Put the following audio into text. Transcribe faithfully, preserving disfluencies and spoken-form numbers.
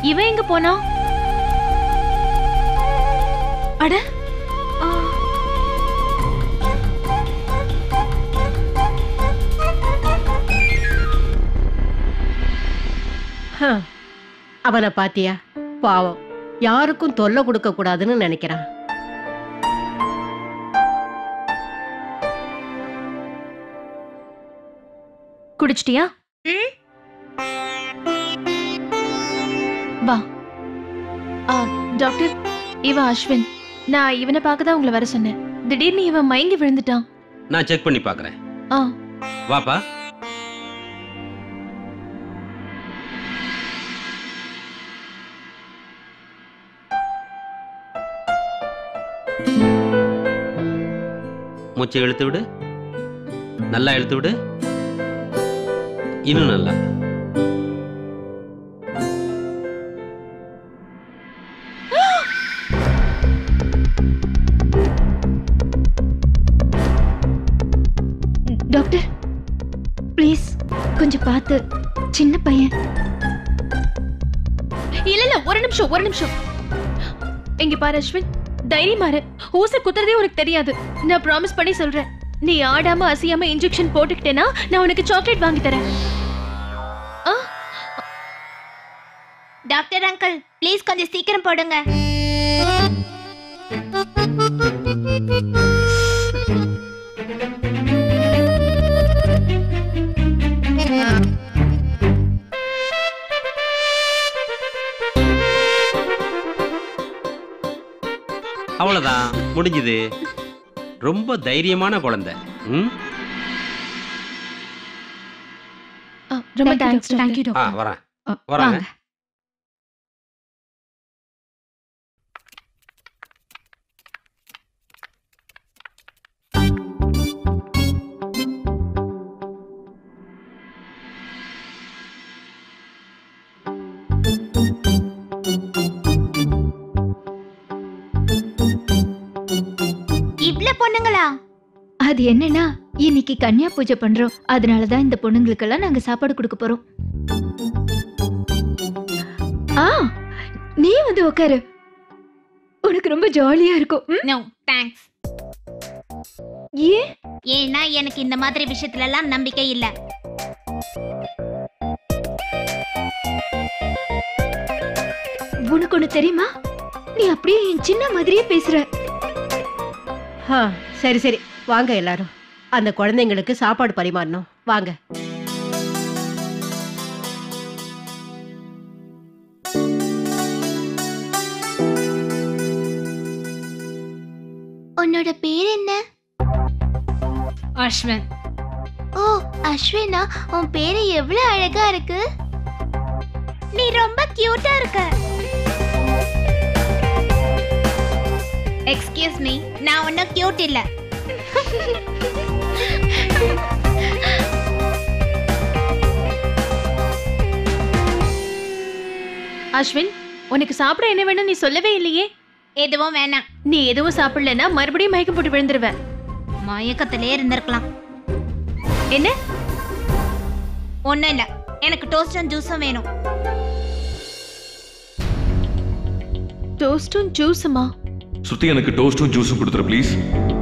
இவன் எங்க போனா? அட அவனை பாத்தியா? பாவம், யாருக்கும் தொல்லை கொடுக்க கூடாதுன்னு நினைக்கிறான். குடிச்சிட்டியா? வா. டாக்டர், இவன் அஸ்வின். நான் இவனை பார்க்க தான் உங்களை வர சொன்னேன். திடீர்னு இவன் மயங்கி விழுந்துட்டான். நான் செக் பண்ணி பார்க்கறேன். ஆ வாப்பா. மூச்சை இழுத்து விடு. நல்லா இழுத்து விடு. இன்னும் நல்லா. டாக்டர் ப்ளீஸ் கொஞ்சம் பார்த்து. சின்ன பையன். இல்ல இல்ல ஒரு நிமிஷம் ஒரு நிமிஷம். எங்க பாரு அஸ்வின், தைரியமா இரு. ஊசி குத்துறதே உனக்கு தெரியாது. நான் ப்ராமிஸ் பண்ணி சொல்றேன். நீ ஆடாம அசையாம இன்ஜெக்ஷன் போட்டுக்கிட்டேனா நான் உனக்கு சாக்லேட் வாங்கி தரேன். டாக்டர் அங்கிள் ப்ளீஸ் கொஞ்சம் சீக்கிரம் போடுங்க. அவ்வளவுதான், முடிஞ்சது. ரொம்ப தைரியமான குழந்தை. ம் ரொம்ப தேங்க்ஸ். थैंक यू ஆ டாக்டர். வரேன் வரேன். இவ்ளோ பொண்ணுங்களா? அது என்னன்னா இன்னைக்கு கன்னியா பூஜை பண்றோம். அதனால தான் இந்த பொண்ணுங்களுக்கு எல்லாம் நாங்க சாப்பாடு கொடுக்க போறோம். ஆ நீ வந்து உட்காரு. உனக்கு ரொம்ப ஜாலியா இருக்கும். No thanks. ஏன்? ஏன்னா எனக்கு இந்த மாதிரி விஷயத்துல எல்லாம் நம்பிக்கை இல்ல. உனக்கு ஒண்ணு தெரியுமா? நீ அப்படியே என் சின்ன மாதிரியே பேசுற. ஆ, சரி சரி வாங்க எல்லாரும். அந்த குழந்தைங்களுக்கு சாப்பாடு பரிமாறணும். வாங்க. உன்னோட பேர் என்ன? அஸ்வின். ஓ அஸ்வினா, உன் பேரு எவ்வளவு அழகா இருக்கு. நீ ரொம்ப கியூட்டா இருக்க. எக்ஸ்கியூஸ் மீ, நான் ஒன்னும் கியூட் இல்ல. அஸ்வின், உனக்கு சாப்பிட என்ன வேணும் நீ சொல்லவே இல்லையே. எதுவும் வேணாம். நீ எதுவும் சாப்பிடலன்னா மறுபடியும் மயக்கம் போட்டு விழுந்துருவ. மயக்கத்திலே இருந்திருக்கலாம். என்ன? ஒண்ணும் இல்ல, எனக்கு டோஸ்டும் ஜூஸும் வேணும். டோஸ்டும் ஜூஸுமா? சுத்தி எனக்கு டோஸ்டும் ஜூஸும் கொடுத்துரு ப்ளீஸ்.